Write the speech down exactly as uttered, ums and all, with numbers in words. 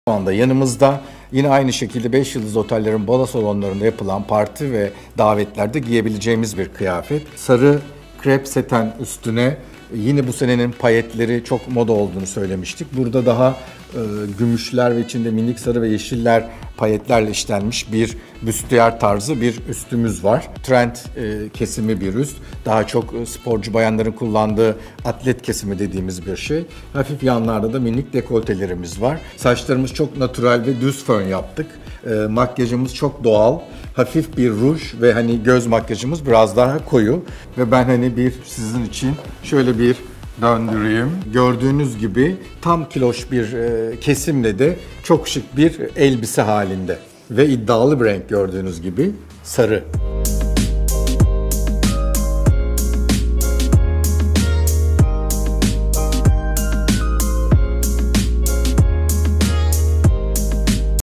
Şu anda yanımızda yine aynı şekilde beş yıldız otellerin balo salonlarında yapılan parti ve davetlerde giyebileceğimiz bir kıyafet. Sarı krep seten üstüne yine bu senenin payetleri çok moda olduğunu söylemiştik. Burada daha e, gümüşler ve içinde minik sarı ve yeşiller payetlerle işlenmiş bir büstiyer tarzı bir üstümüz var. Trend e, kesimi bir üst. Daha çok e, sporcu bayanların kullandığı atlet kesimi dediğimiz bir şey. Hafif yanlarda da minik dekoltelerimiz var. Saçlarımız çok natural ve düz fön yaptık. E, makyajımız çok doğal. Hafif bir ruj ve hani göz makyajımız biraz daha koyu. Ve ben hani bir sizin için şöyle bir döndüreyim. Gördüğünüz gibi tam kiloş bir e, kesimle de çok şık bir elbise halinde. Ve iddialı bir renk gördüğünüz gibi sarı.